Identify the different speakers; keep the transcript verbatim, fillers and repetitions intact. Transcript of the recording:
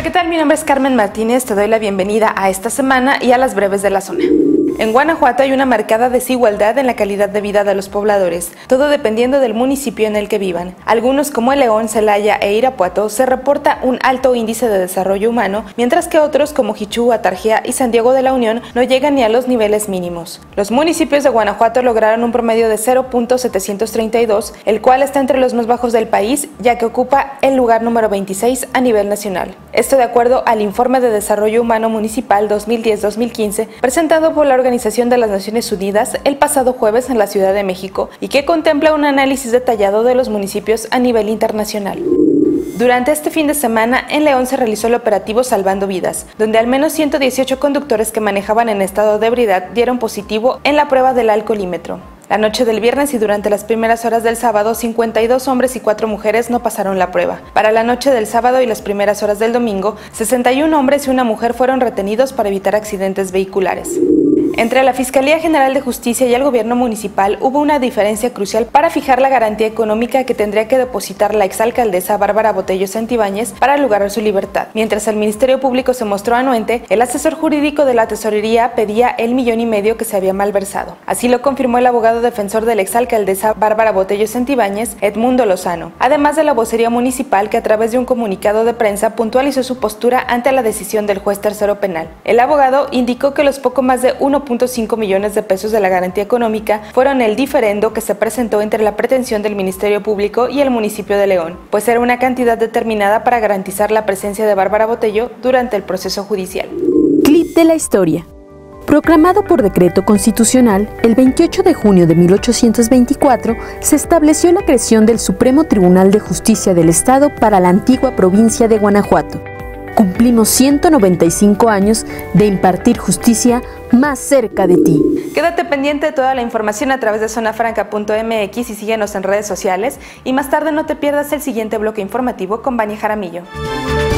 Speaker 1: ¿Qué tal? Mi nombre es Carmen Martínez, te doy la bienvenida a esta semana y a las breves de la zona. En Guanajuato hay una marcada desigualdad en la calidad de vida de los pobladores, todo dependiendo del municipio en el que vivan. Algunos, como el León, Celaya e Irapuato, se reporta un alto índice de desarrollo humano, mientras que otros, como Jichú, Atarjea y San Diego de la Unión, no llegan ni a los niveles mínimos. Los municipios de Guanajuato lograron un promedio de cero punto setecientos treinta y dos, el cual está entre los más bajos del país, ya que ocupa el lugar número veintiséis a nivel nacional. Esto de acuerdo al Informe de Desarrollo Humano Municipal dos mil diez dos mil quince, presentado por la Organización de las Naciones Unidas el pasado jueves en la Ciudad de México y que contempla un análisis detallado de los municipios a nivel internacional. Durante este fin de semana, en León se realizó el operativo Salvando Vidas, donde al menos ciento dieciocho conductores que manejaban en estado de ebriedad dieron positivo en la prueba del alcoholímetro. La noche del viernes y durante las primeras horas del sábado, cincuenta y dos hombres y cuatro mujeres no pasaron la prueba. Para la noche del sábado y las primeras horas del domingo, sesenta y un hombres y una mujer fueron retenidos para evitar accidentes vehiculares. Entre la Fiscalía General de Justicia y el gobierno municipal hubo una diferencia crucial para fijar la garantía económica que tendría que depositar la exalcaldesa Bárbara Botello Santibáñez para lograr su libertad. Mientras el Ministerio Público se mostró anuente, el asesor jurídico de la Tesorería pedía el millón y medio que se había malversado. Así lo confirmó el abogado defensor de la exalcaldesa Bárbara Botello Santibáñez, Edmundo Lozano, además de la vocería municipal que a través de un comunicado de prensa puntualizó su postura ante la decisión del juez tercero penal. El abogado indicó que los poco más de uno punto cinco millones de pesos de la garantía económica fueron el diferendo que se presentó entre la pretensión del Ministerio Público y el municipio de León, pues era una cantidad determinada para garantizar la presencia de Bárbara Botello durante el proceso judicial.
Speaker 2: Clip de la historia. Proclamado por decreto constitucional, el veintiocho de junio de mil ochocientos veinticuatro se estableció la creación del Supremo Tribunal de Justicia del Estado para la antigua provincia de Guanajuato. Cumplimos ciento noventa y cinco años de impartir justicia más cerca de ti.
Speaker 1: Quédate pendiente de toda la información a través de zona franca punto m x y síguenos en redes sociales. Y más tarde no te pierdas el siguiente bloque informativo con Vania Jaramillo.